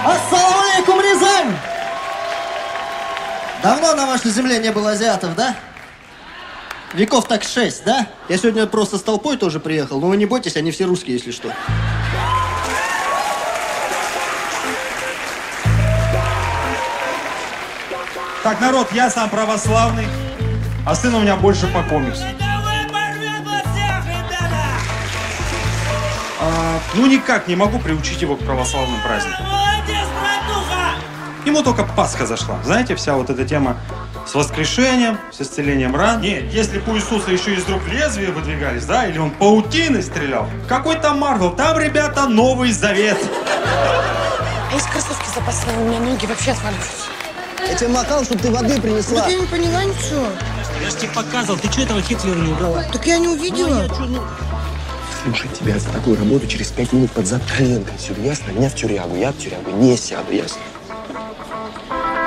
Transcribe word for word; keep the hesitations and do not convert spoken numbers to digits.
Ассаламу алейкум, Рязань! Давно на вашей земле не было азиатов, да? Веков так шесть, да? Я сегодня просто с толпой тоже приехал, но вы не бойтесь, они все русские, если что. Так, народ, я сам православный, а сын у меня больше по комиксу. А, ну, никак не могу приучить его к православным праздникам. Ему только Пасха зашла. Знаете, вся вот эта тема с воскрешением, с исцелением ран. Нет, если бы у Иисуса еще из рук лезвия выдвигались, да, или он паутиной стрелял. Какой там Марвел? Там, ребята, Новый Завет. А из кроссовки запасные, у меня ноги вообще отваливаются. Я тебе макал, чтобы ты воды принесла. Так я не поняла ничего. Я же тебе показывал, ты что этого Хитлера не убрала? Так я не увидела. Ну, я чё, ну... Слушай, тебя за такую работу через пять минут под зад коленкой сюда, ясно? Меня в тюрягу, я в тюрягу не сяду, ясно?